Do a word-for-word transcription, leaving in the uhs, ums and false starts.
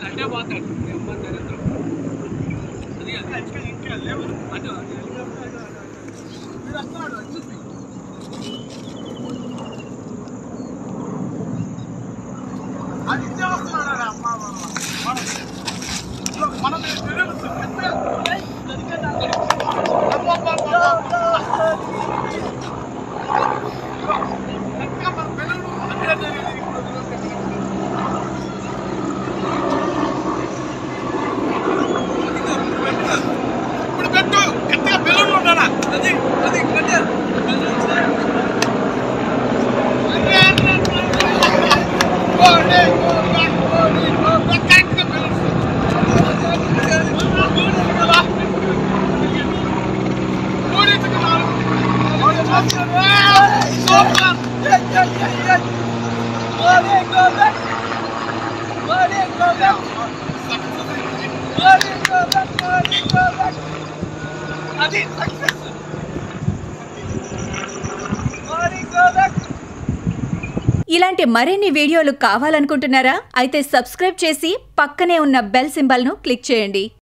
అంటే పోతాడు అది ఇంకా లేవు అటు మీరు వస్తున్నాడు చూపి అది ఇచ్చే వస్తున్నాడు అమ్మ మనం ఇప్పుడు పెట్టు గట్టిగా బెలూన్లు ఉండాలా అది అది గట్టిగా ఇలాంటి మరిన్ని వీడియోలు కావాలనుకుంటున్నారా? అయితే సబ్స్క్రైబ్ చేసి పక్కనే ఉన్న బెల్ సింబల్ను క్లిక్ చేయండి.